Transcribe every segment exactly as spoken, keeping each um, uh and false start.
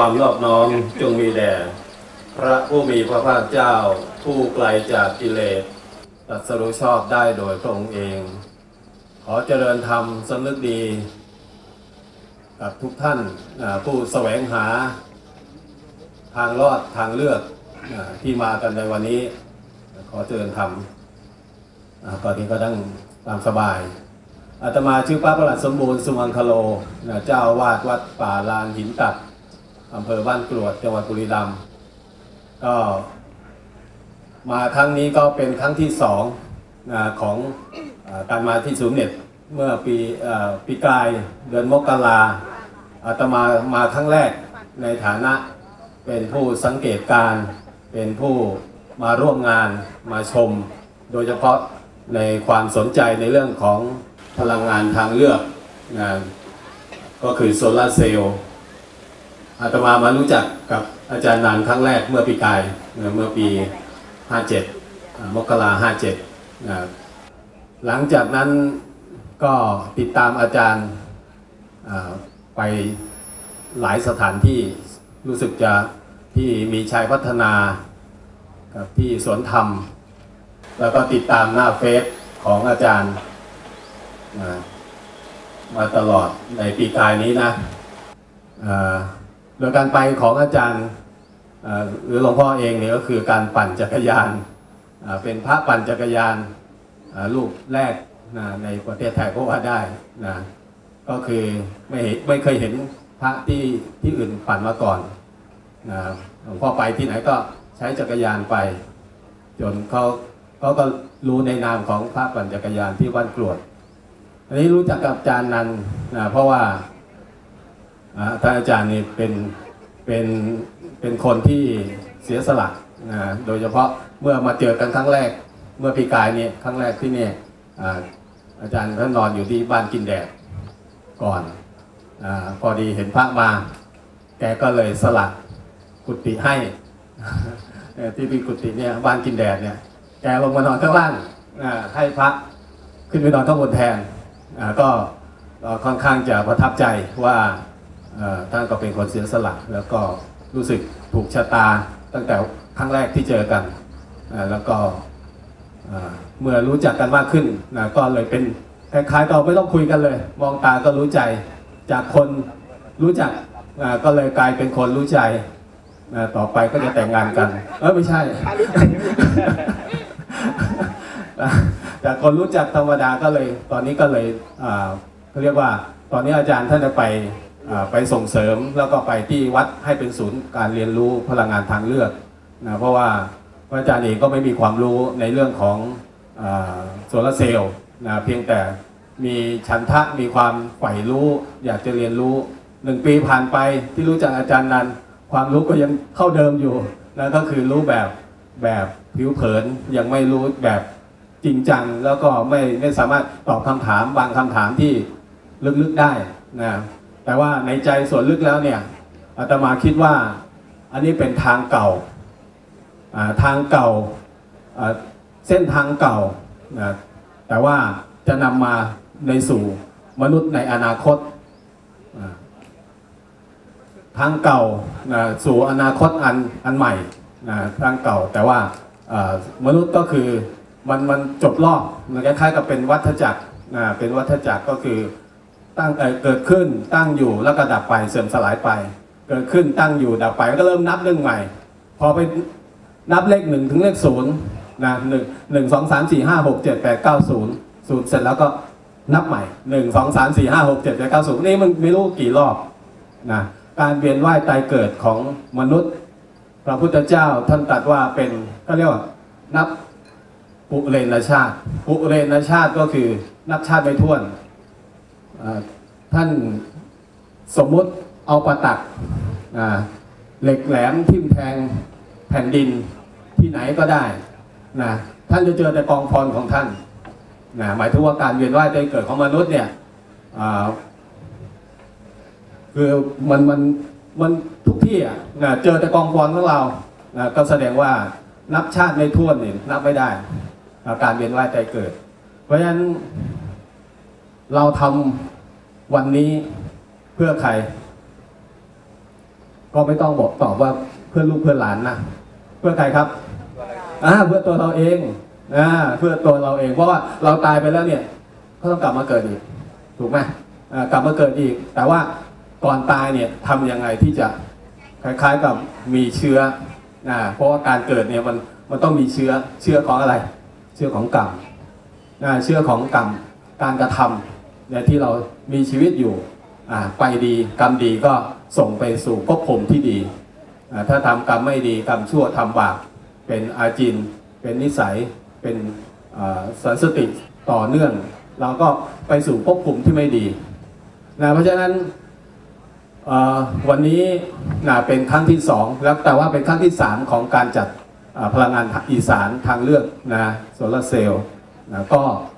ความนอบน้อมจงมีแด่พระผู้มีพระภาคเจ้าผู้ไกลจากกิเลสตรัสรู้ชอบได้โดยพระองค์เองขอเจริญธรรมสำนึกดีกับทุกท่านผู้แสวงหาทางรอดทางเลือกที่มากันในวันนี้ขอเจริญธรรมก่อนนี้ก็ตั้งตามสบายอาตมาชื่อพระประหลัดสมบูรณ์สุมังคโลเจ้าอาวาสวัดป่าลานหินตัดอำเภอบ้านกรวดจังหวัดบุรีรัมย์ก็มาครั้งนี้ก็เป็นครั้งที่สองของการมาที่ศูนย์เน็ตเมื่อปีปีกลายเดือนมกราอาตมามาครั้งแรกในฐานะเป็นผู้สังเกตการเป็นผู้มาร่วมงานมาชมโดยเฉพาะในความสนใจในเรื่องของพลังงานทางเลือกงานก็คือโซลาร์เซลล์อาตมามารู้จักกับอาจารย์นันครั้งแรกเมื่อปีกายเมื่อปีห้าเจ็ดมกราห้าเจ็ดหลังจากนั้นก็ติดตามอาจารย์ไปหลายสถานที่รู้สึกจะที่มีชัยพัฒนากับที่สวนธรรมแล้วก็ติดตามหน้าเฟซของอาจารย์มาตลอดในปีกายนี้นะโดยการไปของอาจารย์หรือหลวงพ่อเองเนี่ยก็คือการปั่นจักรยานเป็นพระปั่นจักรยานรูปแรกในประเทศไทยก็ว่าได้นะก็คือไม่ไม่เคยเห็นพระที่ที่อื่นปั่นมาก่อนนะหลวงพ่อไปที่ไหนก็ใช้จักรยานไปจนเขาเขาก็รู้ในนามของพระปั่นจักรยานที่บ้านกรวดอันนี้รู้จักกับอาจารย์นันนะเพราะว่าท่านอาจารย์นี่เป็นเป็นเป็นคนที่เสียสละนะโดยเฉพาะเมื่อมาเจอกันครั้งแรกเมื่อปีกายนี้ครั้งแรกที่นี่อาจารย์ท่านนอนอยู่ที่บ้านกินแดดก่อนอาพอดีเห็นพระมาแกก็เลยสละกุฏิให้ที่มีกุฏิเนี่ยบ้านกินแดดเนี่ยแกลงมานอนข้างล่างให้พระขึ้นไปนอนข้างบนแทนก็ค่อนข้างจะประทับใจว่าท่านก็เป็นคนเสียสละแล้วก็รู้สึกถูกชะตาตั้งแต่ครั้งแรกที่เจอกันแล้วก็เมื่อรู้จักกันมากขึ้นก็เลยเป็นคล้ายๆก็ไม่ต้องคุยกันเลยมองตาก็รู้ใจจากคนรู้จักก็เลยกลายเป็นคนรู้ใจต่อไปก็จะแต่งงานกันเออไม่ใช่จากคนรู้จักธรรมดาก็เลยตอนนี้ก็เลยเขาเรียกว่าตอนนี้อาจารย์ท่านจะไปไปส่งเสริมแล้วก็ไปที่วัดให้เป็นศูนย์การเรียนรู้พลังงานทางเลือกนะเพราะว่าอาจารย์เองก็ไม่มีความรู้ในเรื่องของโซลาร์เซลล์นะเพียงแต่มีฉันทะมีความใฝ่รู้อยากจะเรียนรู้หนึ่งปีผ่านไปที่รู้จักอาจารย์นั้นความรู้ก็ยังเข้าเดิมอยู่นะก็คือรู้แบบแบบผิวเผินยังไม่รู้แบบจริงจังแล้วก็ไม่ไม่สามารถตอบคำถามบางคำถามที่ลึกๆได้นะแต่ว่าในใจส่วนลึกแล้วเนี่ยอาตมาคิดว่าอันนี้เป็นทางเก่าทางเก่าเส้นทางเก่านะแต่ว่าจะนำมาในสู่มนุษย์ในอนาคตทางเก่านะสู่อนาคตอันอันใหม่นะทางเก่าแต่ว่ามนุษย์ก็คือมันมันจบรอบมันคล้ายๆกับเป็นวัฏจักรนะเป็นวัฏจักรก็คือตั้งเกิดขึ้นตั้งอยู่แล้วก็ดับไปเสื่อมสลายไปเกิดขึ้นตั้งอยู่ดับไปก็เริ่มนับเรื่องใหม่พอไปนับเลขหนึ่งถึงเลขศูนย์นะหนึ่งหนึ่งสองสามสี่ห้าหกเจ็ดแปดเก้าศูนย์ศูนย์เสร็จแล้วก็นับใหม่หนึ่งสองสามสี่ห้าหกเจ็ดแปดเก้าศูนย์นี่มันไม่รู้กี่รอบนะการเวียนว่ายตายเกิดของมนุษย์พระพุทธเจ้าท่านตรัสว่าเป็นก็เรียกว่านับปุเรนชาติปุเรนชาติก็คือนับชาติไม่ถ้วนท่านสมมุติเอาประตักเหล็กแหลมทิ่มแทงแผ่นดินที่ไหนก็ได้นะท่านจะเจอแต่กองฟอนของท่านนะหมายถึงว่าการเวียนว่ายตายเกิดของมนุษย์เนี่ยคือมันมันมันทุกที่อ่ะนะเจอแต่กองฟอนของเรานะก็แสดงว่านับชาติไม่ถ้วนนี่นับไม่ได้การเวียนว่ายตายเกิดเพราะฉะนั้นเราทำวันนี้เพื่อใครก็ไม่ต้องบอกตอบว่าเพื่อลูกเพื่อหลานนะเพื่อใครครับอ่าเพื่อตัวเราเองอ่าเพื่อตัวเราเองเพราะว่าเราตายไปแล้วเนี่ยก็ต้องกลับมาเกิดอีกถูกไหมอ่ากลับมาเกิดอีกแต่ว่าก่อนตายเนี่ยทำยังไงที่จะคล้ายๆกับมีเชื้อนะเพราะว่าการเกิดเนี่ยมันมันต้องมีเชื้อเชื้อของอะไรเชื้อของกรรมนะเชื้อของกรรมการกระทำเนี่ยที่เรามีชีวิตอยู่อ่าไปดีกรรมดีก็ส่งไปสู่ภพภูมิที่ดีอ่าถ้าทำกรรมไม่ดีกรรมชั่วทำบาปเป็นอาจินเป็นนิสัยเป็นสันสติต่อเนื่องเราก็ไปสู่ภพภูมิที่ไม่ดีนะเพราะฉะนั้นวันนี้นะเป็นครั้งที่สองแล้วแต่ว่าเป็นครั้งที่สามของการจัดพลังงานอีสานทางเลือกนะโซลาร์เซลล์นะก็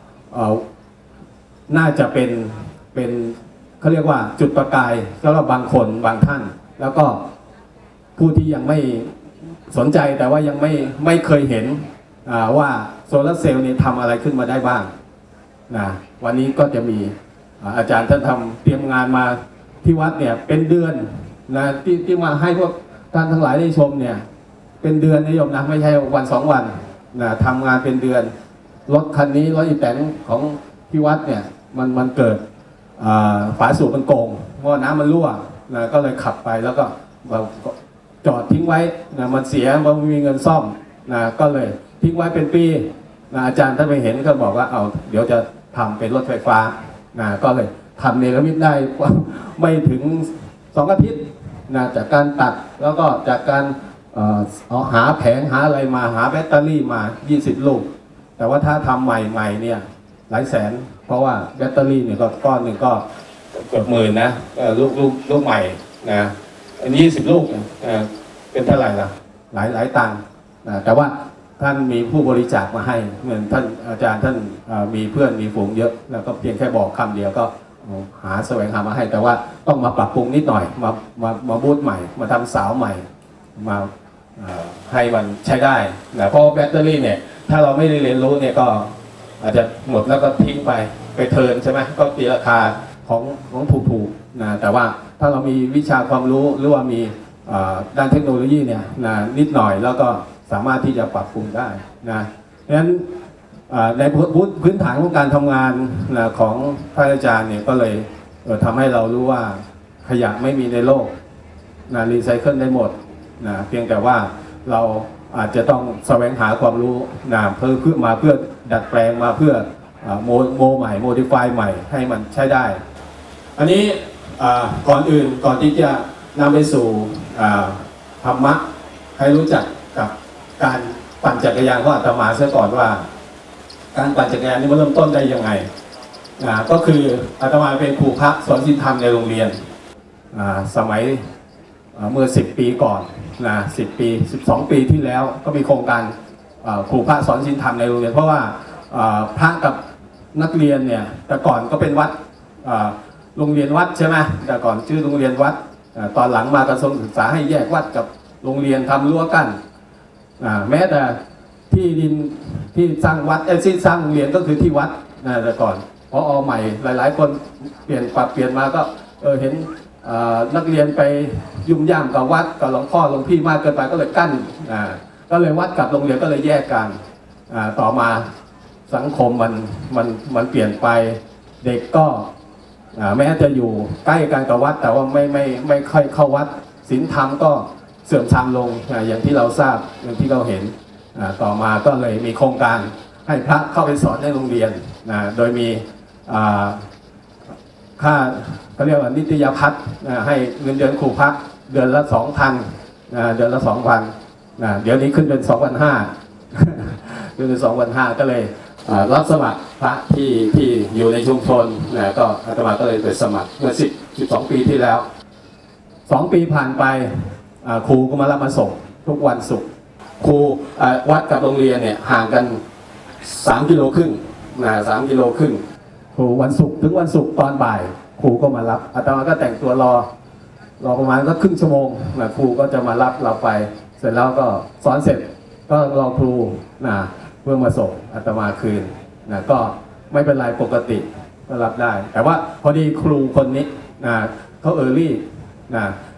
น่าจะเป็นเป็นเขาเรียกว่าจุดประกายสำหรับบางคนบางท่านแล้วก็ผู้ที่ยังไม่สนใจแต่ว่ายังไม่ไม่เคยเห็นว่าโซลาร์เซลล์นี่ทำอะไรขึ้นมาได้บ้างนะวันนี้ก็จะมีอาจารย์ท่านทำเตรียมงานมาที่วัดเนี่ยเป็นเดือนนะที่ที่มาให้พวกท่านทั้งหลายได้ชมเนี่ยเป็นเดือนนิยมนะไม่ใช่วันสองวันนะทำงานเป็นเดือนรถคันนี้รถอีแตนของที่วัดเนี่ยมันมันเกิดฝาสูบมันโกงเพราะน้ำมันรั่วนะก็เลยขับไปแล้วก็จอดทิ้งไว้นะมันเสียมันไม่มีเงินซ่อมนะก็เลยทิ้งไว้เป็นปีนะอาจารย์ท่านไปเห็นก็บอกว่าเอาเดี๋ยวจะทำเป็นรถไฟฟ้านะก็เลยทำเนรมิตได้ไม่ถึงสองอาทิตย์นะจากการตัดแล้วก็จากการเอาหาแผงหาอะไรมาหาแบตเตอรี่มายี่สิบลูกแต่ว่าถ้าทำใหม่ๆเนี่ยหลายแสนเพราะว่าแบตเตอรี่เนี่ยก็ก้อนหนึ่งก็เกือบหมื่นนะลูกลูกลูกใหม่นะอันนี้ยี่สิบลูกเป็นเท่าไหร่ล่ะหลายหลายตังค์นะแต่ว่าท่านมีผู้บริจาคมาให้เหมือนท่านอาจารย์ท่านมีเพื่อนมีฝูงเยอะแล้วก็เพียงแค่บอกคำเดียวก็หาแสวงหามาให้แต่ว่าต้องมาปรับปรุงนิดหน่อยมามามาบูตใหม่มาทำสาวใหม่มาให้มันใช้ได้นะเพราะแบตเตอรี่เนี่ยถ้าเราไม่ได้เรียนรู้เนี่ยก็อาจจะหมดแล้วก็ทิ้งไปไปเทิร์นใช่ไหมก็ตีราคาของของถูกๆนะแต่ว่าถ้าเรามีวิชาความรู้หรือว่ามีด้านเทคโนโลยีเนี่ยนะนิดหน่อยแล้วก็สามารถที่จะปรับปรุงได้นะเพราะฉะนั้นในพื้นฐานของการทำงานนะของพระอาจารย์เนี่ยก็เลยทำให้เรารู้ว่าขยะไม่มีในโลกนะรีไซเคิลได้หมดนะเพียงแต่ว่าเราอาจจะต้องแสวงหาความรู้นะเพื่อเพื่อมาเพื่อดัดแปลงมาเพื่อโมโมใหม่โมดิฟายใหม่ให้มันใช้ได้อันนี้ก่อนอื่นก่อนที่จะนำไปสู่ธรรมะให้รู้จักกับการปั่นจักรยานของอาตมาเสียก่อนว่าการปั่นจักรยานนี้มันเริ่มต้นได้ยังไงก็คืออาตมาเป็นครูพระสอนศีลธรรมในโรงเรียนสมัยเมื่อสิบปีก่อนนะสิบปีสิบสองปีที่แล้วก็มีโครงการครูพระสอนศีลธรรมในโรงเรียนเพราะว่าพระกับนักเรียนเนี่ยแต่ก่อนก็เป็นวัดโรงเรียนวัดใช่ไหมแต่ก่อนชื่อโรงเรียนวัดตอนหลังมากระทรวงศึกษาให้แยกวัดกับโรงเรียนทำรั้วกั้นแม้แต่ที่ดินที่สร้างวัดไอ้ที่สร้างโรงเรียนก็คือที่วัดนะแต่ก่อนพอเอาใหม่หลายๆคนเปลี่ยนปรับเปลี่ยนมาก็เออเห็นนักเรียนไปยุ่งย่ามกับวัดกับหลวงพ่อหลวงพี่มากเกินไปก็เลยกั้นก็เลยวัดกับโรงเรียนก็เลยแยกกันต่อมาสังคมมันมันมันเปลี่ยนไปเด็กก็แม้จะอยู่ใกล้กันกับวัดแต่ว่าไม่ไม่ไม่ค่อยเข้าวัดศีลธรรมก็เสื่อมทรามลงอย่างที่เราทราบอย่างที่เราเห็นต่อมาก็เลยมีโครงการให้พระเข้าไปสอนในโรงเรียนโดยมีค่าเขาเรียกว่านิตยพัฒน์ให้เงินเดือนครูพระเดือนละสองพันเดือนละสองพันเดี๋ยวนี้ขึ้นเป็นสองพันห้าขึ้นเป็นสองพันห้าก็เลยรับสมัครพระที่ที่อยู่ในชุมชนนะก็อาตมาก็เลยไปสมัครเมื่อสิบสิบสองปีที่แล้วสองปีผ่านไปครูก็มารับมาส่งทุกวันศุกร์ครูวัดกับโรงเรียนเนี่ยห่างกันสามกิโลครึ่งนะสามกิโลครึ่งครูวันศุกร์ถึงวันศุกร์ตอนบ่ายครูก็มารับอาตมาก็แต่งตัวรอรอประมาณก็ครึ่งชั่วโมงนะครูก็จะมารับเราไปเสร็จแล้วก็สอนเสร็จก็รอครูนะเพื่อมาส่งอาตมาคืนนะก็ไม่เป็นไรปกติก็รับได้แต่ว่าพอดีครูคนนี้นะเขาเออร์ลี่นะ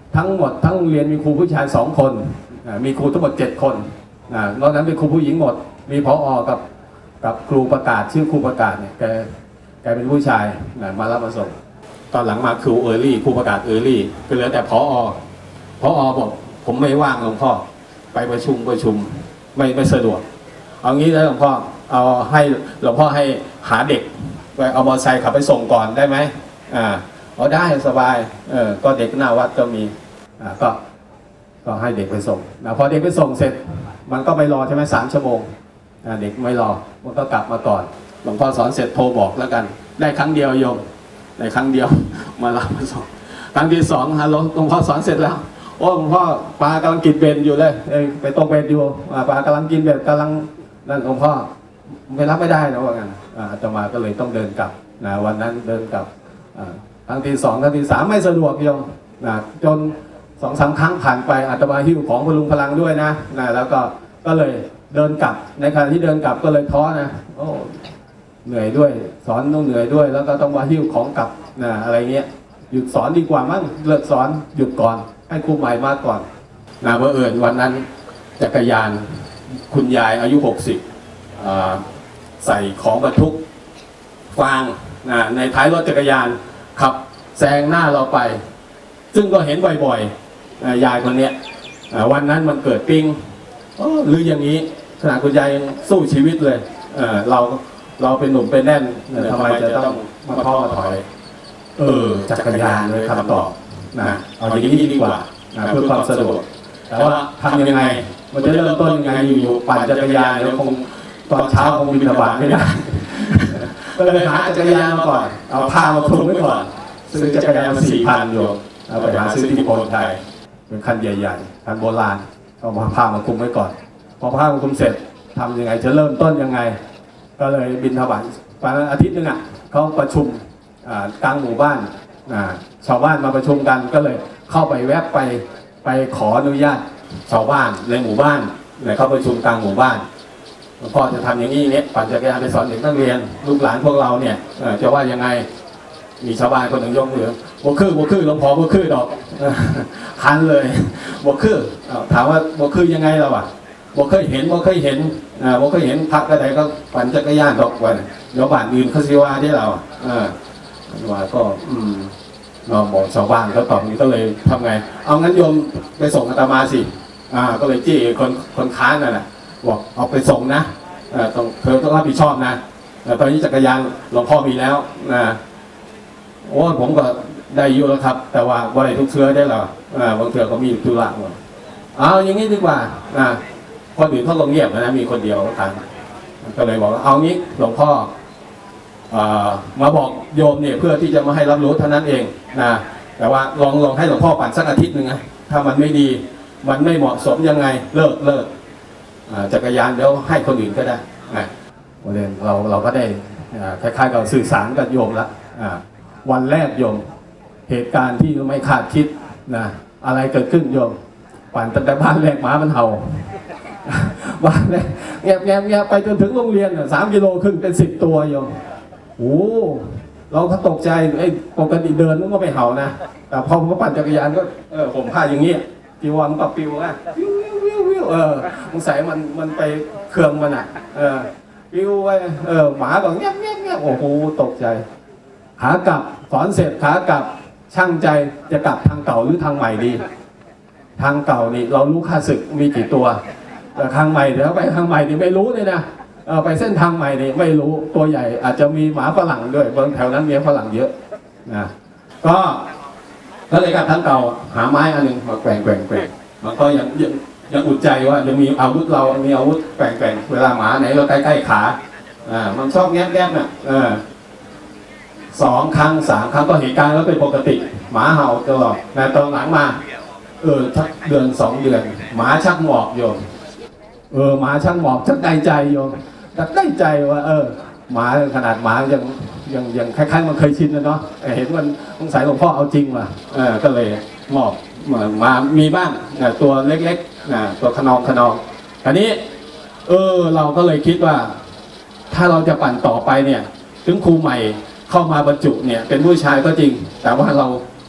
ทั้งหมดทั้งโรงเรียนมีครูผู้ชายสองคนมีครูทั้งหมดเจ็ดคนนอกนั้นเป็นครูผู้หญิงหมดมีผอ.กับกับครูประกาศชื่อครูประกาศเนี่ยแกแกเป็นผู้ชายมารับมาส่งตอนหลังมาครูเออร์ลี่ครูประกาศเออร์ลี่ก็เหลือแต่ผอ.ผอ.บอกผมไม่ว่างหลวงพ่อไปประชุมประชุมไม่ไม่สะดวกเอางี้นะหลวงพ่อเอาให้หลวงพ่อให้หาเด็กไปเอามอเตอร์ไซค์ขับไปส่งก่อนได้ไหมอ่าเอาได้สบายเออก็เด็กหน้าวัดก็มีอ่าก็ก็ให้เด็กไปส่งนะพอเด็กไปส่งเสร็จมันก็ไม่รอใช่ไหมสามชั่วโมงอ่าเด็กไม่รอมันก็กลับมาก่อนหลวงพ่อสอนเสร็จโทรบอกแล้วกันได้ครั้งเดียวโยมในครั้งเดียวมารับมาส่งครั้งที่สองฮัลโหลหลวงพ่อสอนเสร็จแล้วโอ้หลวงพ่อปลากำลังกินเบ็ดอยู่เลยไปตรงเบ็ดอยู่ปลากำลังกินเบ็ดกำลังนั่นหลวงพ่อไม่รับไม่ได้นะว่างั้นอาตมาก็เลยต้องเดินกลับนะวันนั้นเดินกลับครั้งที่สองครั้งที่สามไม่สะดวกโยมนะจนสองสามครั้งผ่านไปอาตมาหิ้วของพลุงพลังด้วยนะนะแล้วก็ก็เลยเดินกลับในขณะที่เดินกลับก็เลยท้อนะโอ้เหนื่อยด้วยสอนต้องเหนื่อยด้วยแล้วก็ต้องมาหิ้วของกลับนะอะไรเงี้ยหยุดสอนดีกว่ามั้งเลิกสอนหยุดก่อนให้ครูใหม่มาก่อนนะเมื่อเอิญวันนั้นจักรยานคุณยายอายุหกสิบใส่ของบรรทุกฟางนะในท้ายรถจักรยานขับแซงหน้าเราไปซึ่งก็เห็นบ่อยๆยายคนนี้วันนั้นมันเกิดปิ้งหรืออย่างนี้ขณะคุณยายยังสู้ชีวิตเลยเเราเราเป็นหนุ่มเป็นแน่นทำไมจะต้องมาท้อมาถอยเออจักรยานเลยคำตอบนะเอาอย่างนี้ดีกว่าเพื่อความสะดวกแต่ว่าทำยังไงมันจะเริ่มต้นยังไงอยู่ปั่นจักรยานแล้วคงตอนเช้าคงบิณฑบาตไม่ได้ก็เลยหาจักรยานมาก่อนเอาผ้ามาคลุมไว้ก่อนซื้อจักรยานมาสี่พันโยมเอาไปหาซื้อที่โพนไทยเป็นคันใหญ่ๆคันโบราณเอามาผ้ามาคลุมไว้ก่อนพอผ้ามาคลุมเสร็จทำยังไงจะเริ่มต้นยังไงก็เลยบิณฑบาตวันอาทิตย์นึงอ่ะเขาประชุมกลางหมู่บ้านชาวบ้านมาประชุมกันก็เลยเข้าไปแวบไปไปขออนุญาตชาวบ้านในหมู่บ้านเลยเข้าประชุมกลางหมู่บ้านหลวงพ่อจะทำอย่างนี้เนี่ยปั่นจักรยานไปสอนเด็กนักเรียนลูกหลานพวกเราเนี่ยจะว่ายังไงมีชาวบ้านคนหนึ่งยกมือบ่คือบ่คือหลวงพ่อบ่คือดอกคันเลยบ่คือถามว่าบ่คือยังไงเราอ่ะบ่เคยเห็นบ่เคยเห็นบ่เคยเห็นพระกระไดก็ปั่นจักรยานดอกวันเดี๋ยวบ้านอื่นเขาสิว่าที่เราอ่าว่าก็อืมเราบอกชาวบ้านเขาตอบนี้ก็เลยทำไงเอางั้นโยมไปส่งอาตมาสิอ่าก็เลยจี้คนคนค้านนั่นแหละบอกเอาไปส่งนะอ่าต้องเธอต้องรับผิดชอบนะตอนนี้จักรยานหลวงพ่อมีแล้วนะโอ้ผมก็ได้อยู่แล้วครับแต่ว่าวันไหนทุกเชื้อได้หรออ่าบางเชื้อก็มีธุระหมดเอาอย่างนี้ดีกว่าอ่าคนอื่นเขาก็เงียบนะมีคนเดียวกันก็เลยบอกเอางี้หลวงพ่อมาบอกโยมเนี่ยเพื่อที่จะมาให้รับรู้เท่านั้นเองนะแต่ว่าลองลองให้หลวงพ่อปั่นสักอาทิตย์หนึ่งนะถ้ามันไม่ดีมันไม่เหมาะสมยังไงเลิกเลิกจักรยานเดี๋ยวให้คนอื่นก็ได้นะประเด็นเราเราก็ได้คล้ายๆกับสื่อสารกับโยมละวันแรกโยมเหตุการณ์ที่ไม่คาดคิดนะอะไรเกิดขึ้นโยมปั่นตั้งแต่บ้านแรกหมามันเห่าบ้านแรกแงบแงบแงบไปจนถึงโรงเรียนสามกิโลครึ่งเป็นสิบตัวโยมโอ้เราก็ตกใจไอ้ปกติเดินมันก็ไม่เห่านะแต่พอผมปั่นจักรยานก็เออผมผ้าอย่างนี้จีวรมันก็ปิวนะวิววิววิววิวเออสงสัยมันมันไปเครื่องมันอ่ะเออปิวไปเออหมาก็เงียบเงียบเงียบโอ้โหตกใจขากลับสอนเสร็จขากลับช่างใจจะกลับทางเก่าหรือทางใหม่ดีทางเก่านี่เรารู้ค่าศึกมีกี่ตัวแต่ทางใหม่เดี๋ยวไปทางใหม่นี่ไม่รู้เลยนะเออไปเส้นทางใหม่นี่ไม่รู้ตัวใหญ่อาจจะมีหมาฝรั่งด้วยบางแถวนั้นมีฝรั่งเยอะนะก็ก็เลยกลับทางเก่าหาไม้อันหนึ่งมาแกว่งแกว่งแกว่งมันก็ยังยังยังอุดใจว่ายังมีอาวุธเรามีอาวุธแกว่งแกว่งเวลาหมาไหนเราใกล้ๆขาอ่ามันชอบแงบแงบน่ะเออสองครั้งสามครั้งก็เหตุการณ์ก็เป็นปกติหมาเห่าตลอดแต่ตอนหลังมาเออชักเดือนสองเดือนหมาชักหมอบโยมเออหมาชักหมอบชักได้ใจโยมชักได้ใจว่าเออหมาขนาดหมายังยังยังคล้ายๆมันเคยชินแล้วเนาะเห็นมันสงสัยหลวงพ่อเอาจริงว่ะเออก็เลยหมอบมามีบ้างตัวเล็กๆตัวขนองขนองอันนี้เออเราก็เลยคิดว่าถ้าเราจะปั่นต่อไปเนี่ยถึงครูใหม่เข้ามาบรรจุเนี่ยเป็นผู้ชายก็จริงแต่ว่าเรา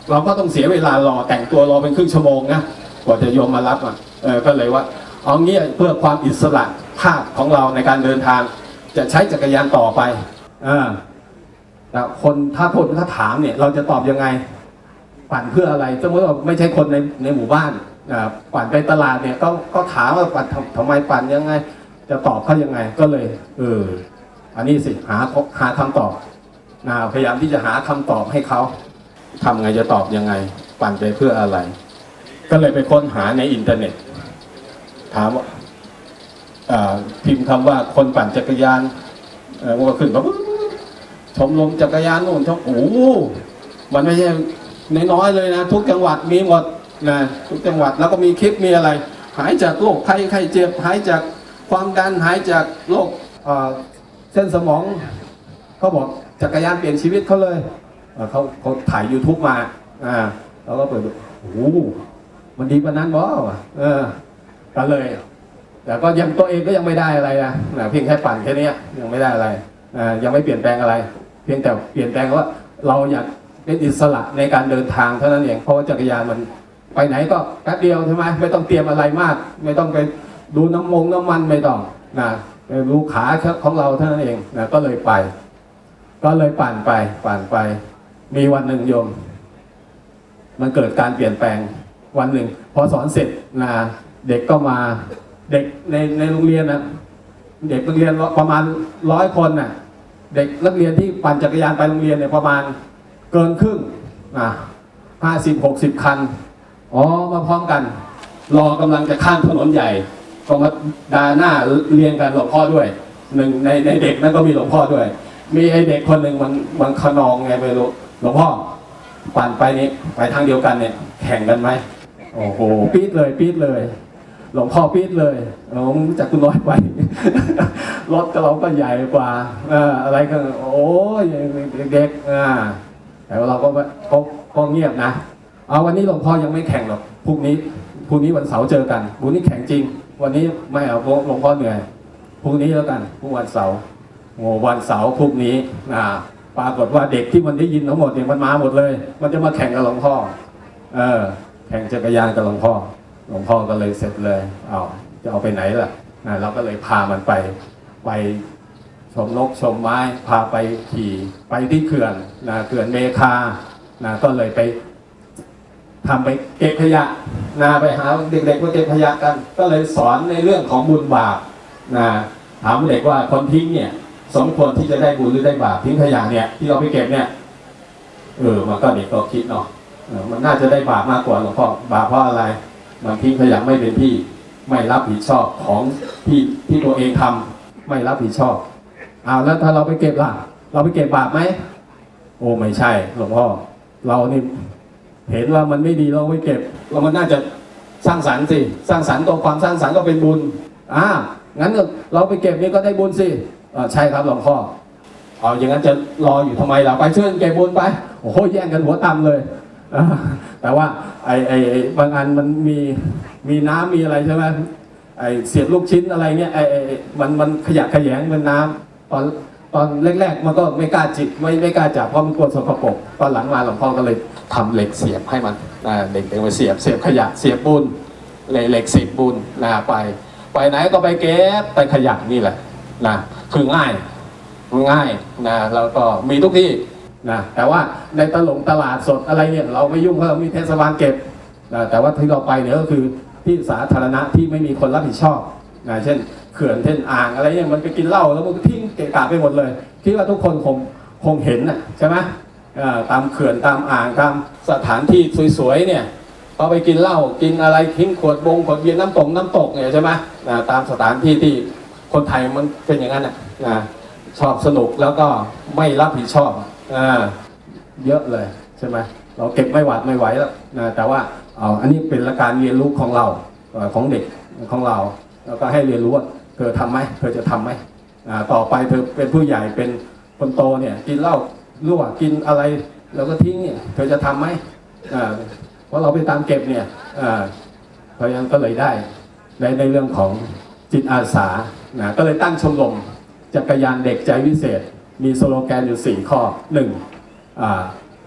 เราก็ต้องเสียเวลารอแต่งตัวรอเป็นครึ่งชั่วโมงนะกว่าจะโยมมารับอ่ะเออก็เลยว่าเอางี้เพื่อความอิสระภาพของเราในการเดินทางจะใช้จักรยานต่อไปอ่าแต่คนถ้าพูดถ้าถามเนี่ยเราจะตอบยังไงปั่นเพื่ออะไรสมมติว่าไม่ใช่คนในในหมู่บ้านอ่าปั่นไปตลาดเนี่ยก็ก็ถามว่าปั่นทำไมปั่นยังไงจะตอบเขายังไงก็เลยเอออันนี้สิหาหาคำตอบนะพยายามที่จะหาคำตอบให้เขาทำไงจะตอบยังไงปั่นไปเพื่ออะไรก็เลยไปค้นหาในอินเทอร์เน็ตถามว่าพิมพ์คำว่าคนปั่นจักรยานว่าขึ้นแบบชมรมจักรยานนู่นชมโอ้มันไม่ใช่น้อยๆเลยนะทุกจังหวัดมีหมดนะทุกจังหวัดแล้วก็มีคลิปมีอะไรหายจากโรคไข้ไข้เจ็บหายจากความดันหายจากโรคเส้นสมองเขาบอกจักรยานเปลี่ยนชีวิตเขาเลยเขาเขาถ่าย ยูทูบ มาอ่าแล้วก็เปิดดูโอ้มันดีกว่านั้นบ่เออก็เลยแต่ก็ยังตัวเองก็ยังไม่ได้อะไรนะเพียงแค่ปั่นแค่นี้ยังไม่ได้อะไรอ่ายังไม่เปลี่ยนแปลงอะไรเพียงแต่เปลี่ยนแปลงว่าเราอยากเป็นอิสระในการเดินทางเท่านั้นเองเพราะว่าจักรยานมันไปไหนก็แป๊บเดียวใช่ไหมไม่ต้องเตรียมอะไรมากไม่ต้องไปดูน้ำมงน้ำมันไม่ต้องนะดูขาของเราเท่านั้นเองนะก็เลยไปก็เลยปั่นไปปั่นไปมีวันหนึ่งโยมมันเกิดการเปลี่ยนแปลงวันหนึ่งพอสอนเสร็จนะเด็กก็มาเด็กในในโรงเรียนนะเด็กนักเรียนประมาณร้อยคนน่ะเด็กนักเรียนที่ปั่นจักรยานไปโรงเรียนเนี่ยประมาณเกินครึ่งอ่ะห้าสิบหกสิบคันอ๋อมาพร้อมกันรอกำลังจะข้ามถนนใหญ่ก็มาดาหน้าเรียนกันหลวงพ่อด้วยหนึ่งในในเด็กนั้นก็มีหลวงพ่อด้วยมีไอเด็กคนหนึ่งมันมันขนองไงไม่รู้หลวงพ่อปั่นไปนี้ไปทางเดียวกันเนี่ยแข่งกันไหมโอ้โหปี๊ดเลยปี๊ดเลยหลวงพ่อปี๊ดเลยเราจากคุณน้อยไปรถก็เราก็ใหญ่กว่าอะไรกันโอ้ยเด็กอ่าแต่เราก็ก็ก็เงียบนะเอาวันนี้หลวงพ่อยังไม่แข่งหรอกพรุ่งนี้พรุ่งนี้วันเสาร์เจอกันพรุ่งนี้แข่งจริงวันนี้ไม่เอาหลวงพ่อเหนื่อยพรุ่งนี้แล้วกันพรุ่งวันเสาร์โง่วันเสาร์พรุ่งนี้อ่าปรากฏว่าเด็กที่มันได้ยินทั้งหมดเนี่ยมันมาหมดเลยมันจะมาแข่งกับหลวงพ่อเออแข่งจักรยานกับหลวงพ่อหลวงพ่อก็เลยเสร็จเลยเอาจะเอาไปไหนล่ะนะเราก็เลยพามันไปไปชมนกชมไม้พาไปขี่ไปที่เขื่อนนะเขื่อนเมฆานะก็เลยไปทำไปเก็บขยะนะไปหาเด็กๆมาเก็บขยะกันก็เลยสอนในเรื่องของบุญบาปนะถามเด็กว่าคนทิ้งเนี่ยสมควรที่จะได้บุญหรือได้บาปทิ้งขยะเนี่ยที่เราไปเก็บเนี่ยเออมันก็เด็กก็คิดเนาะมันน่าจะได้บาปมากกว่าหลวงพ่อบาปเพราะอะไรมันทิ้งขยะไม่เป็นที่ไม่รับผิดชอบของที่ที่ตัวเองทำไม่รับผิดชอบอ้าวแล้วถ้าเราไปเก็บล่ะเราไปเก็บบาปไหมโอ้ไม่ใช่หลวงพ่อเรานี่เห็นว่ามันไม่ดีเราไม่เก็บเรามันน่าจะสร้างสรรค์สิสร้างสรรค์ตัวความสร้างสรรค์ก็เป็นบุญอ่างั้นเราไปเก็บนี่ก็ได้บุญสิอ่าใช่ครับหลวงพ่อเอาอย่างนั้นจะรออยู่ทำไมเราไปช่วยเก็บบุญไปโอ้โหแย่งกันหัวต่ำเลยแต่ว่าไอ้ไอ้บางอันมันมีมีน้ำมีอะไรใช่ไหมไอ้เสียบลูกชิ้นอะไรเงี้ยไอ้ไอ้มันมันขยะแขยงเป็นน้ำตอนตอนแรกๆมันก็ไม่กล้าจิบไม่ไม่กล้าจับเพราะมันกลัวสกปรกตอนหลังมาหลวงพ่อก็เลยทำเหล็กเสียบให้มันเด็กเด็กไปเสียบเสียบขยะเสียบปูนเหล็กเสียบปูนนะไปไปไหนก็ไปเก็บไปขยะนี่แหละนะคือง่ายง่ายนะแล้วก็มีทุกที่นะแต่ว่าในตลงตลาดสดอะไรเนี่ยเราไม่ยุ่งเพราะเรามีเทศบาลเก็บนะแต่ว่าที่เราไปเนี่ยก็คือที่สาธารณะที่ไม่มีคนรับผิดชอบนะเช่นเขื่อนเช่นอ่างอะไรเนี่ยมันไปกินเหล้าแล้วมันก็ทิ้งเกะกะไปหมดเลยคิดว่าทุกคนคงคงเห็นนะใช่ไหมตามเขื่อนตามอ่างตามสถานที่สวยๆเนี่ยพอไปกินเหล้ากินอะไรทิ้งขวดบงขวดเบียร์น้ำตกน้ำตกเนี่ยใช่ไหมตามสถานที่ที่คนไทยมันเป็นอย่างนั้นนะชอบสนุกแล้วก็ไม่รับผิดชอบอ่าเยอะเลยใช่ไหมเราเก็บไม่หวาดไม่ไหวแล้วนะแต่ว่าเอาอันนี้เป็นการเรียนรู้ของเราของเด็กของเราแล้วก็ให้เรียนรู้ว่าเธอทำไหมเธอจะทำไหมอ่าต่อไปเธอเป็นผู้ใหญ่เป็นคนโตเนี่ยกินเหล้ารั่วกินอะไรแล้วก็ทิ้งเนี่ยเธอจะทำไหมอ่าเพราะเราไปตามเก็บเนี่ยอ่าเพราะฉะนั้นก็เลยได้ในในเรื่องของจิตอาสานะก็เลยตั้งชมรมจักรยานเด็กใจวิเศษมีสโลแกนอยู่สี่ข้อหนึ่ง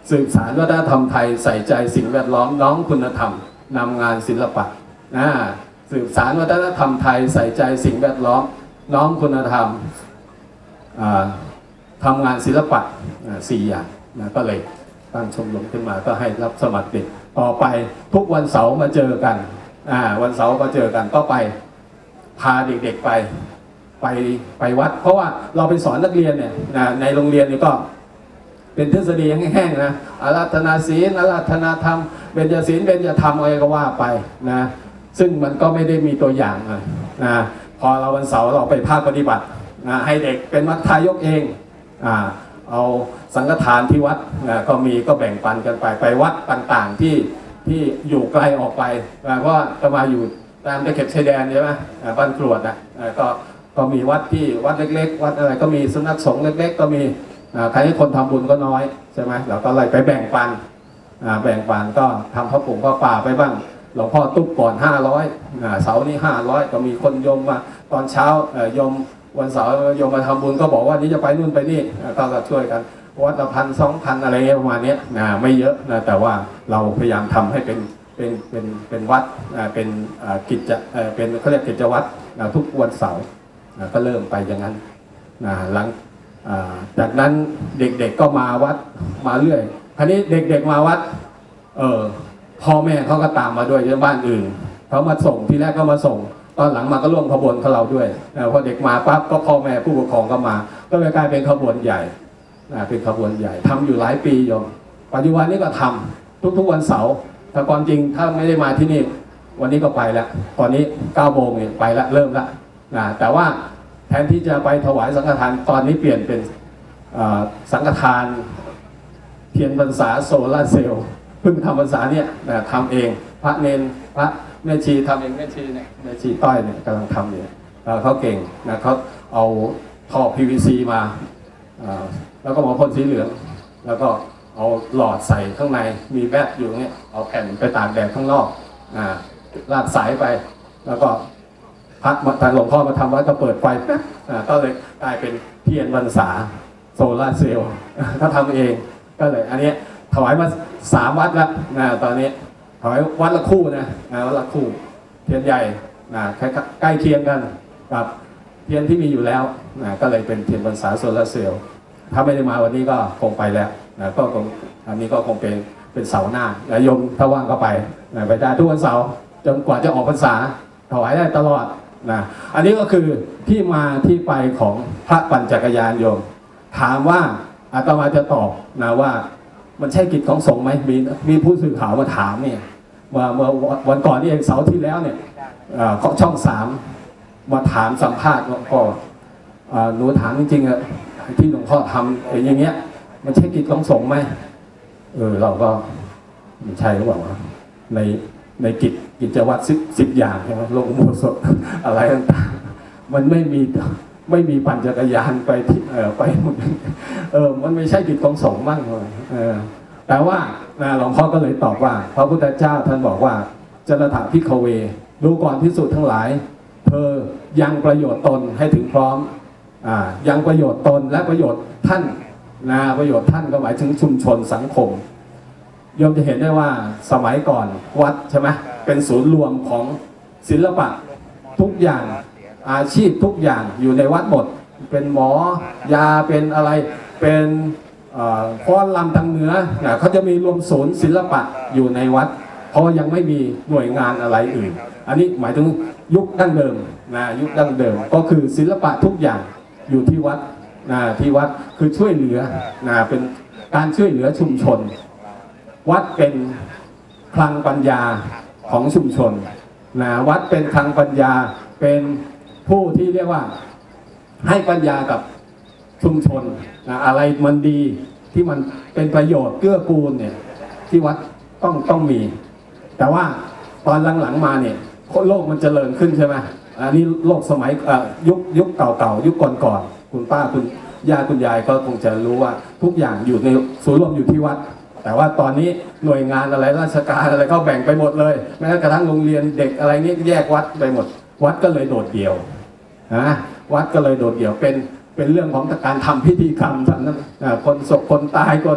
สืบสานวัฒนธรรมไทยใส่ใจสิ่งแวดล้อมน้อมคุณธรรมนำงานศิลปะนะสืบสานวัฒนธรรมไทยใส่ใจสิ่งแวดล้อมน้อมคุณธรรมทำงานศิลปะสี่อย่างนะก็เลยตั้งชมรมขึ้นมาก็ให้รับสมัครเด็กต่อไปทุกวันเสาร์มาเจอกันวันเสาร์มาเจอกันก็ไปพาเด็กๆไปไปไปวัดเพราะว่าเราไปสอนนักเรียนเนี่ยในโรงเรียนนี่ก็เป็นทฤษฎีแห้งๆนะอาราธนาศีลอาราธนาธรรมเบญจศีลเบญจธรรมอะไรก็ว่าไปนะซึ่งมันก็ไม่ได้มีตัวอย่างนะพอเราวันเสาร์เราไปภาคปฏิบัตินะให้เด็กเป็นมัคทายกเองอ่าเอาสังฆทานที่วัดนะก็มีก็แบ่งปันกันไปไปวัดต่างๆที่ที่อยู่ไกลออกไปนะเพราะจะมาอยู่ตามตะเข็บชายแดนใช่ไหมบ้านกรวดนะก็ก็มีวัดที่วัดเล็กๆวัดอะไรก็มีสำนักสงฆ์เล็กๆก็มีใครให้คนทำบุญก็น้อยใช่ไหมเราก็เลยไปแบ่งปันแบ่งปันก็ทำพระผงพระป่าไปบ้างหลวงพ่อตุ๊กก่อนห้าร้อยเสาร์นี้ห้าร้อยก็มีคนโยมมาตอนเช้าโยมวันเสาร์โยมมาทำบุญก็บอกว่านี้จะไปนู่นไปนี่ก็ช่วยกันวัดละพันสองพันอะไรประมาณนี้นะไม่เยอะนะแต่ว่าเราพยายามทำให้เป็นเป็นเป็นเป็นวัดเป็นกิจเป็นเขาเรียกกิจวัตรทุกวันเสาร์ก็เริ่มไปอย่างนั้นหลังจากนั้นเด็กๆก็มาวัดมาเรื่อยคราวนี้เด็กๆมาวัดเออพ่อแม่เขาก็ตามมาด้วยที่บ้านอื่นเขามาส่งทีแรกก็มาส่งตอนหลังมาก็ร่วมขบวนกับเราด้วยพอเด็กมาปั๊บก็พ่อแม่ผู้ปกครองก็มาก็เลยกลายเป็นขบวนใหญ่เป็นขบวนใหญ่ทำอยู่หลายปีโยมปัจจุบันนี้ก็ทำทุกๆวันเสาร์แต่ความจริงถ้าไม่ได้มาที่นี่วันนี้ก็ไปแล้วตอนนี้เก้าโมงเนี่ยไปแล้วเริ่มแล้วนะแต่ว่าแทนที่จะไปถวายสังฆทานตอนนี้เปลี่ยนเป็นสังฆทานเทียนพรรษาโซลาร์เซลล์เพิ่งทำพรรษาเนี่ยทำเองพระเนนพระแม่ชีทำเองแม่ชีเนี่ยแม่ชีต้อยเนี่ยกำลังทำอยู่เขาเก่งนะเขาเอาท่อ พี วี ซี มาแล้วก็หมอพ่นสีเหลืองแล้วก็เอาหลอดใส่ข้างในมีแบตอยู่เนี่ยเอาแผ่นไปตากแดดข้างนอกลากสายไปแล้วก็พระทางหลวงพ่อมาทำวัดก็เปิดไฟแป๊บก็เลยกลายเป็นเทียนพรรษาโซลาร์เซลล์เขาทำเองก็เลยอันนี้ถวายมาสามวัดแล้วนะตอนนี้ถวายวัดละคู่นะวัดละคู่เทียนใหญ่นะใกล้เคียงกันกับเทียนที่มีอยู่แล้วนะก็เลยเป็นเทียนพรรษาโซลาร์เซลล์ถ้าไม่ได้มาวันนี้ก็คงไปแล้วนะก็คงอันนี้ก็คงเป็นเป็นเสาหน้าแล้วโยมถ้าว่างก็ไปนะไปได้ทุกวันเสาร์จนกว่าจะออกพรรษาถวายได้ตลอดนะอันนี้ก็คือที่มาที่ไปของพระปั่นจักรยานโยมถามว่าอาตมาจะตอบนะว่ามันใช่กิจของสงฆ์ไหมมีมีผู้สื่อข่าวมาถามเนี่ยว่าเมื่อวันก่อนนี่เองเสาร์ที่แล้วเนี่ยช่องสามมาถามสัมภาษณ์หลวงพ่อหนูถามจริงๆอะที่หลวงพ่อทำอย่างเงี้ยมันใช่กิจของสงฆ์ไหมเออเราก็ไม่ใช่หรือเปล่าในในกิจกิจวัตรสิบสิบอย่างใช่ไหมลงอุโบสถอะไรต่างๆมันไม่มีไม่มีปั่นจักรยานไปที่เออไปเออมันไม่ใช่กิจของสงฆ์บ้างเลยเออแต่ว่าหลวงพ่อก็เลยตอบว่าพระพุทธเจ้าท่านบอกว่าจนถาพิกเวดูก่อนภิกษุทั้งหลายเธอยังประโยชน์ตนให้ถึงพร้อมอ่ายังประโยชน์ตนและประโยชน์ท่านนะประโยชน์ท่านก็หมายถึงชุมชนสังคมโยมจะเห็นได้ว่าสมัยก่อนวัดใช่ไหมเป็นศูนย์รวมของศิลปะทุกอย่างอาชีพทุกอย่างอยู่ในวัดหมดเป็นหมอยาเป็นอะไรเป็นฟ้อนรำทางเหนือเขาจะมีรวมศูนย์ศิลปะอยู่ในวัดเพราะยังไม่มีหน่วยงานอะไรอื่นอันนี้หมายถึงยุคดั้งเดิมนะยุคดั้งเดิมก็คือศิลปะทุกอย่างอยู่ที่วัดนะที่วัดคือช่วยเหลือนะเป็นการช่วยเหลือชุมชนวัดเป็นคลังปัญญาของชุมชนนะวัดเป็นคลังปัญญาเป็นผู้ที่เรียกว่าให้ปัญญากับชุมชนนะอะไรมันดีที่มันเป็นประโยชน์เกื้อกูลเนี่ยที่วัดต้องต้องมีแต่ว่าตอนหลังๆมาเนี่ยโลกมันเจริญขึ้นใช่ไหมอันนี้โลกสมัยยุคยุคเก่าๆยุคก่อนๆคุณป้าคุณย่าคุณยายก็คงจะรู้ว่าทุกอย่างอยู่ในศูนย์รวมอยู่ที่วัดแต่ว่าตอนนี้หน่วยงานอะไรราชการอะไรก็แบ่งไปหมดเลยแม้กระทั่งโรงเรียนเด็กอะไรนี่แยกวัดไปหมดวัดก็เลยโดดเดี่ยวนะวัดก็เลยโดดเดี่ยวเป็นเป็นเรื่องของการทำพิธีกรรมทำนั้นคนศพคนตายคน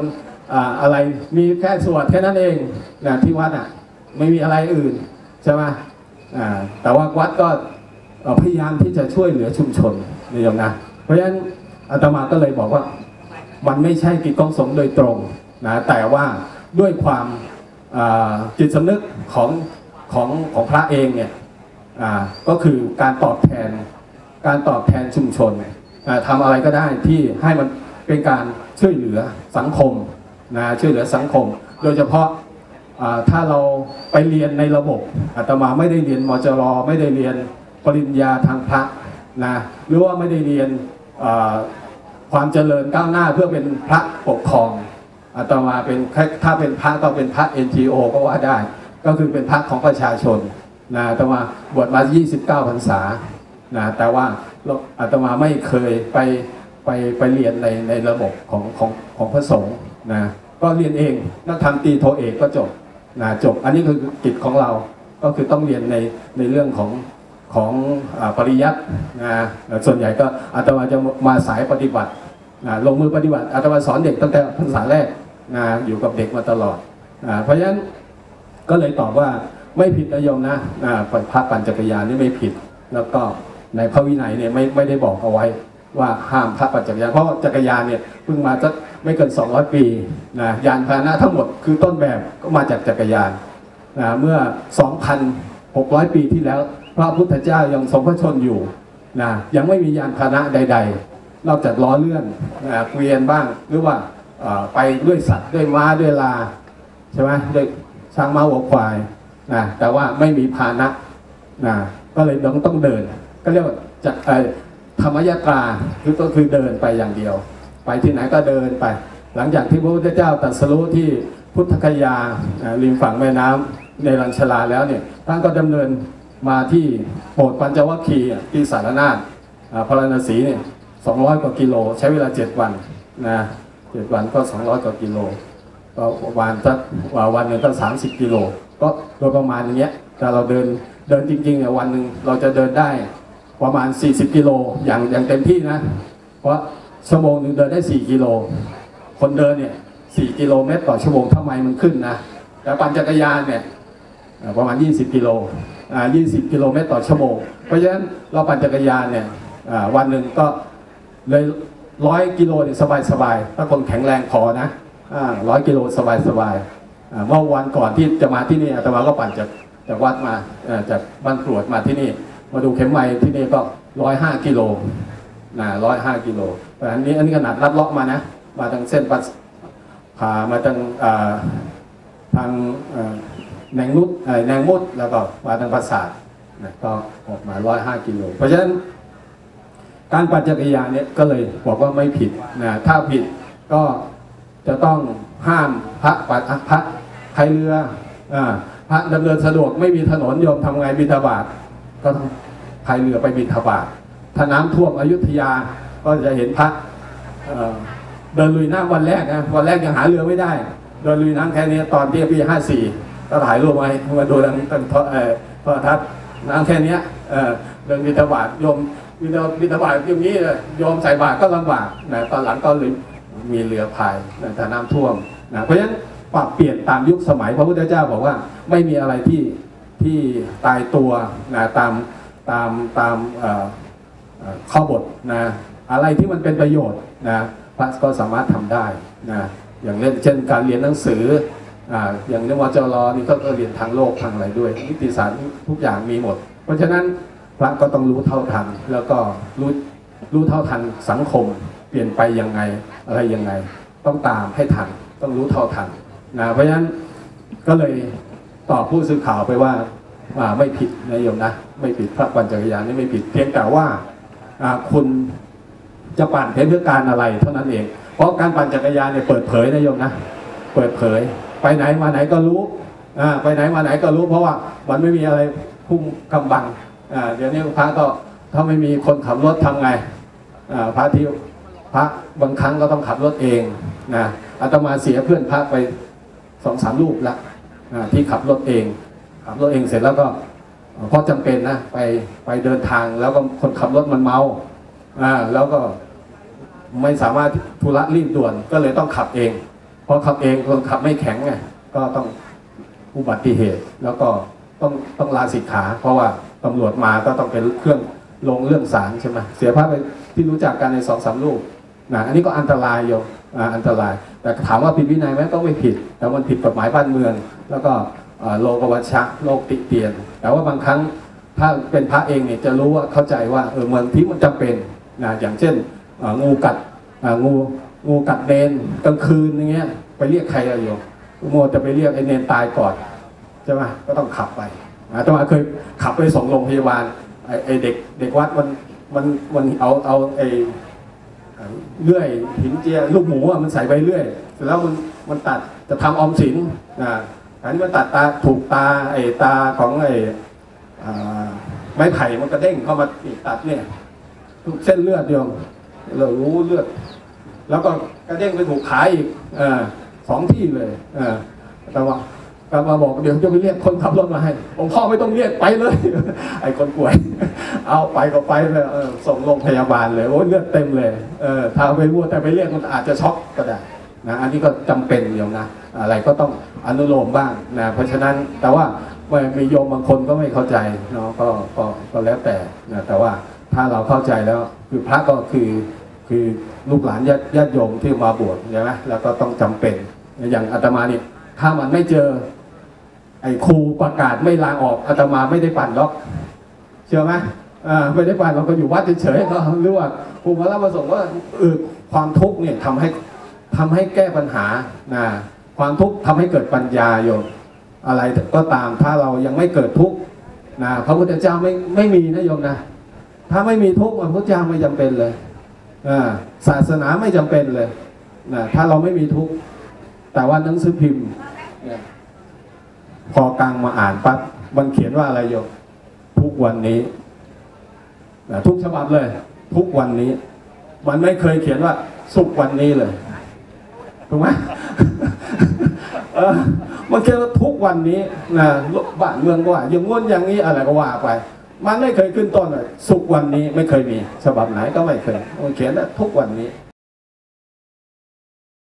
อ่าอะไรมีแค่สวดแค่นั้นเองนะที่วัดอ่ะไม่มีอะไรอื่นใช่ไหมอ่าแต่ว่าวัดก็พยายามที่จะช่วยเหลือชุมชนนี่ยมนะเพราะฉะนั้นอาตมาก็เลยบอกว่ามันไม่ใช่กิจของสงฆ์โดยตรงนะแต่ว่าด้วยความจิตสำนึกของของของพระเองเนี่ยก็คือการตอบแทนการตอบแทนชุมชนทำอะไรก็ได้ที่ให้มันเป็นการช่วยเหลือสังคมนะช่วยเหลือสังคมโดยเฉพาะถ้าเราไปเรียนในระบบอาตมาไม่ได้เรียนมจรไม่ได้เรียนปริญญาทางพระนะหรือว่าไม่ได้เรียนความเจริญก้าวหน้าเพื่อเป็นพระปกครองอาตมาเป็นถ้าเป็นพระก็เป็นพระ เอ็น จี โอ ก็ว่าได้ก็คือเป็นพระของประชาชนนะอาตมาบวชมายี่สิบเก้าพรรษานะแต่ว่าอาตมาไม่เคยไปไปไปเรียนในในระบบของของของพระสงฆ์นะก็เรียนเองนักธรรมตรีโทเอกก็จบนะจบอันนี้คือกิจของเราก็คือต้องเรียนในในเรื่องของของปริยัตินะส่วนใหญ่ก็อาตมาจะมาสายปฏิบัตินะลงมือปฏิบัติอาตมาสอนเด็กตั้งแต่พรรษาแรกนะอยู่กับเด็กมาตลอดนะเพราะฉะนั้นก็เลยตอบว่าไม่ผิดนะโยมนะพระปั่นจักรยานนี่ไม่ผิดแล้วก็ในพระวินัยเนี่ยไม่ไม่ได้บอกเอาไว้ว่าห้ามพระปั่นจักรยานเพราะจักรยานเนี่ยเพิ่งมาสักไม่เกินสองร้อยปีนะยานพาหนะทั้งหมดคือต้นแบบก็มาจากจักรยานนะเมื่อ สองพันหกร้อย ปีที่แล้วพระพุทธเจ้ายังทรงพระชนอยู่นะยังไม่มียานพาหนะใดๆนอกจากล้อเลื่อนนะเกวียนบ้างหรือว่าไปด้วยสัตว์ด้วยม้าด้วยลาใช่ไหมด้วยช้างม้าวัวควายนะแต่ว่าไม่มีพาหนะนะก็เลยต้องต้องเดินก็เรียกว่าจากธรรมยตราคือก็คือเดินไปอย่างเดียวไปที่ไหนก็เดินไปหลังจากที่พระพุทธเจ้าตรัสรู้ที่พุทธคยาริมฝั่งแม่น้ำในลัญชลาแล้วเนี่ยท่านก็ดำเนินมาที่โบสถ์ปัญจวัคคีย์ที่สารนาถพระนรสีเนี่ยสองร้อยกว่ากิโลใช้เวลาเจ็ดวันนะเจ็ดวันก็สองร้อยกว่ากิโลก็วันสักวันหนึ่งก็สามสิบกิโลก็โดยประมาณอย่างเงี้ยแต่เราเดินเดินจริงๆเนี่ยวันหนึ่งเราจะเดินได้ประมาณสี่สิบกิโลอย่างอย่างเต็มที่นะเพราะชั่วโมงหนึ่งเดินได้สี่กิโลคนเดินเนี่ยสี่กิโลเมตรต่อชั่วโมงทำไมมันขึ้นนะแต่ปั่นจักรยานเนี่ยประมาณยี่สิบกิโลอ่ายี่สิบกิโลเมตรต่อชั่วโมงเพราะฉะนั้นเราปั่นจักรยานเนี่ยวันหนึ่งก็เลยร้อยกิโลเนี่ยสบายๆถ้าคนแข็งแรงพอนะร้อยกิโลสบายๆเมื่อวันก่อนที่จะมาที่นี่อาตมาก็ปั่นจากจากวัดมาจากบ้านกรวดมาที่นี่มาดูเข็มไม้ที่นี่ก็ร้อยห้ากิโลนะร้อยห้ากิโลแต่อันนี้อันนี้ขนาดลัดเลาะมานะมาทางเส้นปัสผ่ามาทางทางแนงนุดแนงมุดแล้วก็มาทางปราสาทนะก็ออกมาร้อยห้ากิโลเพราะฉะนั้นการปั่นจักรยานเนี่ยก็เลยบอกว่าไม่ผิดนะถ้าผิดก็จะต้องห้ามพระปัดพระพายเรือพระดำเนินสะดวกไม่มีถนนโยมทำไงบิณฑบาตก็ต้องพายเรือไปบิณฑบาตถ้าน้ำท่วมอยุธยาก็จะเห็นพระเดินลุยน้ำวันแรกนะวันแรกยังหาเรือไม่ได้เดินลุยน้ำแค่นี้ตอนที่ปีห้าสี่ก็ถ่ายรูปไว้มาดูทางทางโทรทัศน์น้ำแค่นี้เดินบิณฑบาตโยมบิณฑบาตอย่างนี้โยมใส่บาตรก็ลำบากนะตอนหลังก็เลยมีเรือพายแต่น้ำท่วมนะเพราะฉะนั้นปรับเปลี่ยนตามยุคสมัยพระพุทธเจ้าบอกว่าไม่มีอะไรที่ที่ตายตัวนะตามตามตามข้อบทนะอะไรที่มันเป็นประโยชน์นะพระก็สามารถทำได้นะอย่างเช่นการเรียนหนังสืออ่าอย่างในมจรนี่ก็เรียนทางโลกทางอะไรด้วยนิติศาสตร์ทุกอย่างมีหมดเพราะฉะนั้นพระก็ต้องรู้เท่าทันแล้วก็รู้รู้เท่าทันสังคมเปลี่ยนไปยังไงอะไรยังไงต้องตามให้ทันต้องรู้เท่าทันนะเพราะฉะนั้นก็เลยตอบผู้สื่อข่าวไปว่าไม่ผิดนะโยมนะไม่ผิดพระปั่นจักรยานนี่ไม่ผิดเพียงแต่ว่าคุณจะปั่นเพื่อการอะไรเท่านั้นเองเพราะการปั่นจักรยานเนี่ยเปิดเผยนะโยมนะเปิดเผยไปไหนมาไหนก็รู้ไปไหนมาไหนก็รู้เพราะว่ามันไม่มีอะไรพุ่งกำบังเดี๋ยวนี้พระก็ถ้าไม่มีคนขับรถทำไงพระที่พระบางครั้งก็ต้องขับรถเองนะอาตมาเสียเพื่อนพระไปสองสามรูปละที่ขับรถเองขับรถเองเสร็จแล้วก็เพราะจำเป็นนะไปไปเดินทางแล้วก็คนขับรถมันเมาแล้วก็ไม่สามารถธุระรีบด่วนก็เลยต้องขับเองเพราะขับเองคนขับไม่แข็งไงก็ต้องอุบัติเหตุ แล้วก็ต้องต้องลาสิกขา เพราะว่าตำรวจมาก็ต้องเป็นเครื่องลงเรื่องศาลใช่ไหมเสียพระไปที่รู้จักกันในสองสามรูปนะอันนี้ก็อันตรายโยมอ่าอันตรายแต่ถามว่าผิดวินัยไหมก็ไม่ผิด แต่มันผิดกฎหมายบ้านเมือง แล้วก็โลกวัชชะโลกติเตียน แต่ว่าบางครั้งถ้าเป็นพระเองเนี่ยจะรู้ว่าเข้าใจว่าเออเมืองที่มันจำเป็นนะอย่างเช่นงูกัดงูงูกัดเนนกลางคืนอย่างเงี้ยไปเรียกใครอะโยมโมจะไปเรียกไอ้เนนตายก่อนใช่ไหมก็ต้องขับไปอาตมาเคยขับไปส่งโรงพยาบาลไอ้ไอเด็กเด็กวัดมันมันมันเอาเอาไอ้เลื่อยหินเจียลูกหมูอ่ะมันใส่ไปเรื่อยเสร็จแล้วมันมันตัดจะทำออมสินนะอันนี้มันตัดตาถูกตาไอ้ตาของไอ้ไม้ไผ่มันกระเด้งเข้ามาอีกตัดเนี่ยทุกเส้นเลือดโยมเรารู้เลือดแล้วก็กระเด้งไปถูกขาอีกอสองที่เลยแต่ว่าก็มาบอกเดี๋ยวจะไปเรียกคนขับรถมาให้องค์พ่อไม่ต้องเรียกไปเลย ไอ้คนป่วยเอาไปก็ไปเลยส่งโรงพยาบาลเลยโอ้เลือดเต็มเลยเออถ้าไปรู้แต่ไปเรียกมันอาจจะช็อกก็ได้นะอันนี้ก็จำเป็นโยมนะอะไรก็ต้องอนุโลมบ้างนะเพราะฉะนั้นแต่ว่ามีโยมบางคนก็ไม่เข้าใจเนาะก็ก็ก็แล้วแต่นะแต่ว่าถ้าเราเข้าใจแล้วคือพระก็คือคือลูกหลานญาติญาติโยมที่มาบวชใช่ไหมแล้วก็ต้องจำเป็นอย่างอาตมานี่ถ้ามันไม่เจอไอ้ครูประกาศไม่ลาออกอาตมาไม่ได้ปั่นหรอกเชื่อไหมอ่าไม่ได้ปั่นเราก็อยู่วัดเฉยๆก็หรือว่าครูมาแล้วมาส่งว่าเออความทุกข์เนี่ยทำให้ทำให้แก้ปัญหานะความทุกข์ทำให้เกิดปัญญาโยมอะไรก็ตามถ้าเรายังไม่เกิดทุกข์นะพระพุทธเจ้าไม่ไม่มีนะโยมนะถ้าไม่มีทุกข์พระพุทธเจ้าไม่จำเป็นเลยอ่าศาสนาไม่จำเป็นเลยนะถ้าเราไม่มีทุกข์แต่ว่าหนังสือพิมพ์พอกลางมาอ่านปั๊บมันเขียนว่าอะไรโยมทุกวันนี้ทุกฉบับเลยทุกวันนี้มันไม่เคยเขียนว่าสุขวันนี้เลยถูกไหม เออมันเขียนว่าทุกวันนี้นะบ้านเมืองก็ว่าอย่างง้นอย่างนี้อะไรก็ว่าไปมันไม่เคยขึ้นต้นเลยสุขวันนี้ไม่เคยมีฉบับไหนก็ไม่เคยมันเขียนว่าทุกวันนี้